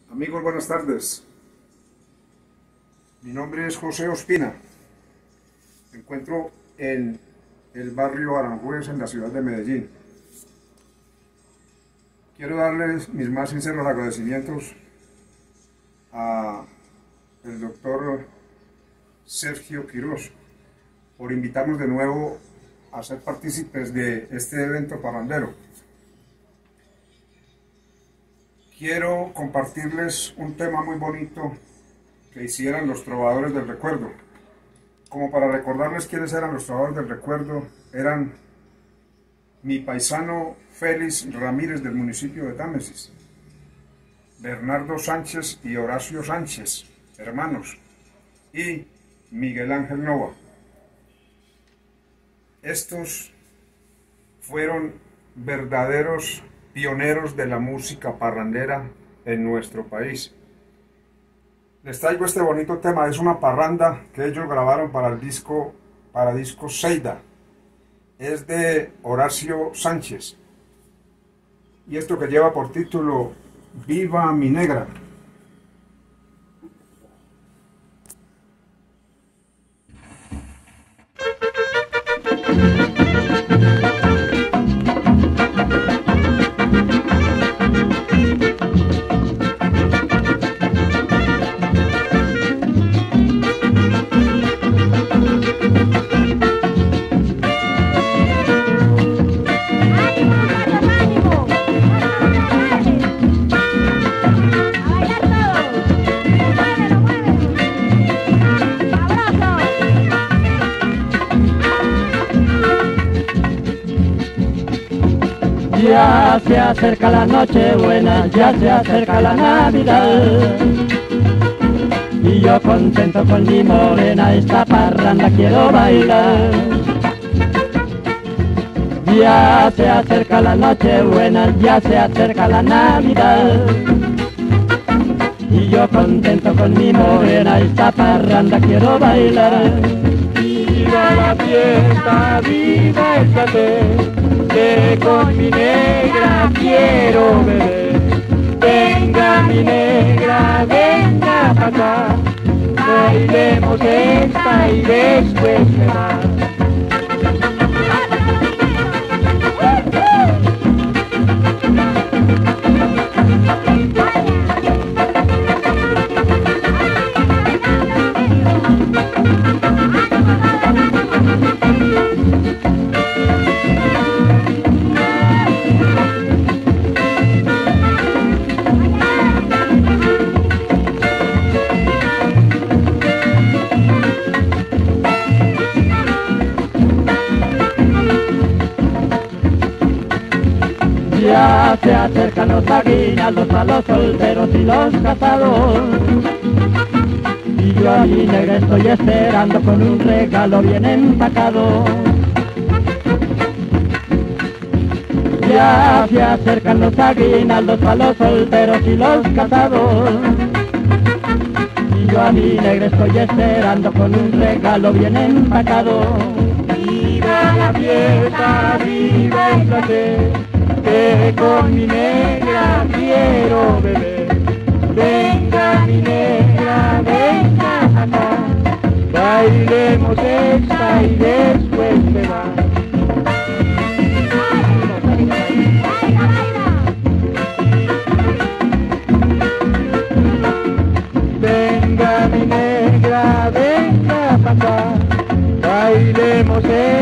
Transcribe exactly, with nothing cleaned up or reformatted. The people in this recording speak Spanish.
Amigos, buenas tardes. Mi nombre es José Ospina. Me encuentro en el barrio Aranjuez, en la ciudad de Medellín. Quiero darles mis más sinceros agradecimientos a el doctor Sergio Quirós por invitarnos de nuevo a ser partícipes de este evento parrandero. Quiero compartirles un tema muy bonito que hicieran los trovadores del recuerdo. Como para recordarles quiénes eran los trovadores del recuerdo, eran mi paisano Félix Ramírez del municipio de Támesis, Bernardo Sánchez y Horacio Sánchez, hermanos, y Miguel Ángel Nova. Estos fueron verdaderos pioneros de la música parrandera en nuestro país. Les traigo este bonito tema, es una parranda que ellos grabaron para el disco, para disco Seida. Es de Horacio Sánchez. Y esto que lleva por título Viva mi negra. Ya se acerca la noche buena, ya se acerca la Navidad, y yo contento con mi morena esta parranda quiero bailar. Ya se acerca la noche buena, ya se acerca la Navidad, y yo contento con mi morena esta parranda quiero bailar. Viva la fiesta, viva el placer, que con mi negra quiero beber. Venga mi negra, venga para acá, bailemos esta y después me va. Ya se acercan los aguinaldos a los solteros y los casados, y yo a mi negra estoy esperando con un regalo bien empacado. Ya se acercan los aguinaldos a los solteros y los casados, y yo a mi negra estoy esperando con un regalo bien empacado. Viva la fiesta, viva el placer, que con mi negra quiero beber. Venga mi negra, venga acá, bailemos esta y después se va. Venga mi negra, venga acá, bailemos esta